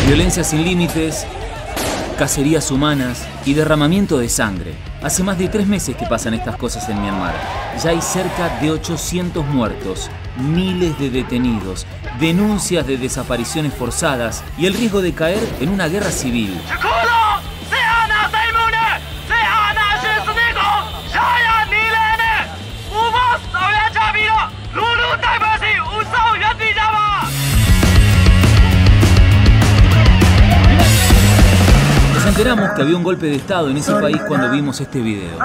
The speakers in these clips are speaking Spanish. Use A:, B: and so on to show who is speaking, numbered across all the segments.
A: Violencia sin límites, cacerías humanas y derramamiento de sangre. Hace más de 3 meses que pasan estas cosas en Myanmar. Ya hay cerca de 800 muertos, miles de detenidos, denuncias de desapariciones forzadas y el riesgo de caer en una guerra civil. Nos enteramos que había un golpe de estado en ese país cuando vimos este video.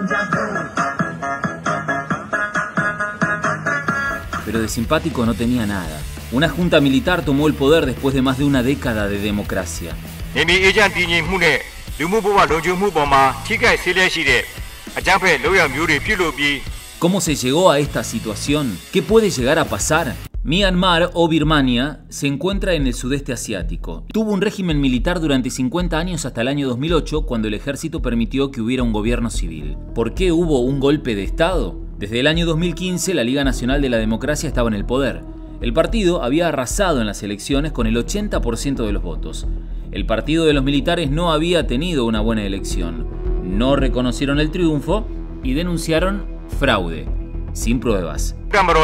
A: Pero de simpático no tenía nada. Una junta militar tomó el poder después de más de una década de democracia. ¿Cómo se llegó a esta situación? ¿Qué puede llegar a pasar? Myanmar o Birmania se encuentra en el sudeste asiático. Tuvo un régimen militar durante 50 años hasta el año 2008, cuando el ejército permitió que hubiera un gobierno civil. ¿Por qué hubo un golpe de estado? Desde el año 2015 la Liga Nacional de la Democracia estaba en el poder. El partido había arrasado en las elecciones con el 80% de los votos. El partido de los militares no había tenido una buena elección. No reconocieron el triunfo y denunciaron fraude, sin pruebas.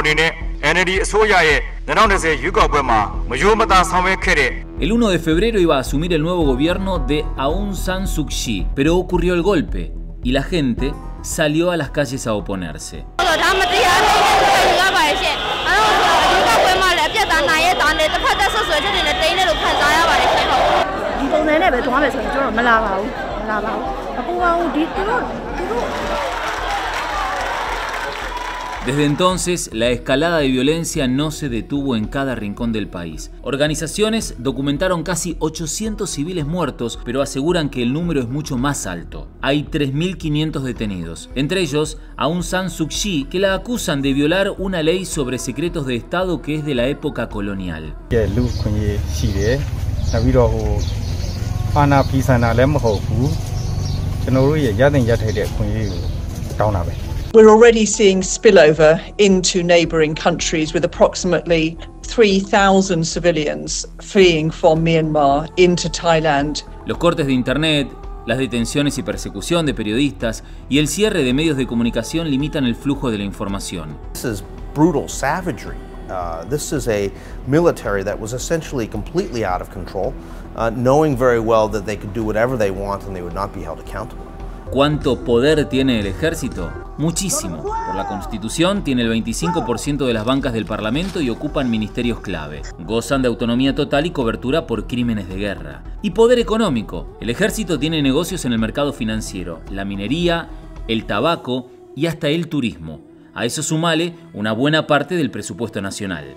A: El 1 de febrero iba a asumir el nuevo gobierno de Aung San Suu Kyi, pero ocurrió el golpe y la gente salió a las calles a oponerse. Desde entonces, la escalada de violencia no se detuvo en cada rincón del país. Organizaciones documentaron casi 800 civiles muertos, pero aseguran que el número es mucho más alto. Hay 3.500 detenidos, entre ellos Aung San Suu Kyi, que la acusan de violar una ley sobre secretos de Estado que es de la época colonial.
B: We're already seeing spillover into neighbouring countries, with approximately 3,000 civilians fleeing from Myanmar into Thailand.
A: Los cortes de internet, las detenciones y persecución de periodistas y el cierre de medios de comunicación limitan el flujo de la información.
C: This is brutal savagery. This is a military that was essentially completely out of control, knowing very well that they could do whatever they want and they would not be held accountable.
A: ¿Cuánto poder tiene el ejército? Muchísimo. Por la Constitución tiene el 25% de las bancas del Parlamento y ocupan ministerios clave. Gozan de autonomía total y cobertura por crímenes de guerra. Y poder económico. El ejército tiene negocios en el mercado financiero, la minería, el tabaco y hasta el turismo. A eso sumale una buena parte del presupuesto nacional.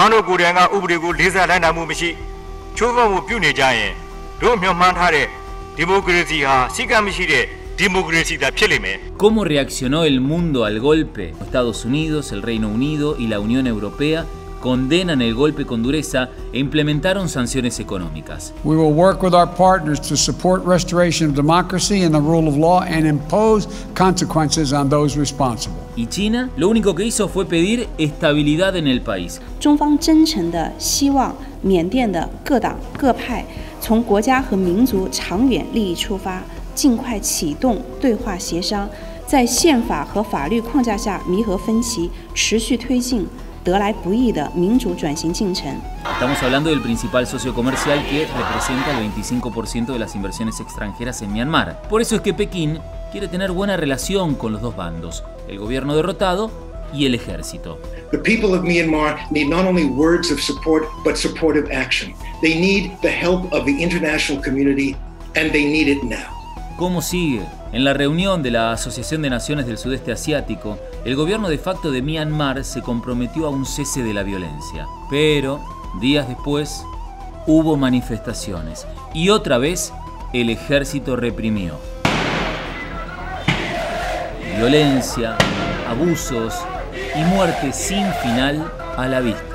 A: ¿Cómo reaccionó el mundo al golpe? Estados Unidos, el Reino Unido y la Unión Europea condenan el golpe con dureza e implementaron sanciones económicas.
D: We will work with our partners to support restoration of democracy and the rule of law and impose consequences on those responsible.
A: Y China lo único que hizo fue pedir estabilidad en el país.
E: 中方真诚地希望缅甸的各党各派从国家和民族长远利益出发，尽快启动对话协商，在宪法和法律框架下弥合分歧，持续推进得来不易的民主转型进程。
A: Estamos hablando del principal socio comercial que representa el 25% de las inversiones extranjeras en Myanmar. Por eso es que Pekín quiere tener buena relación con los dos bandos, el gobierno derrotado y el ejército.
F: The people of Myanmar need not only words of support, but supportive action. They need the help of the international community, and they need it now.
A: ¿Cómo sigue? En la reunión de la Asociación de Naciones del Sudeste Asiático, el gobierno de facto de Myanmar se comprometió a un cese de la violencia. Pero, días después, hubo manifestaciones y otra vez el ejército reprimió. Violencia, abusos y muerte sin final a la vista.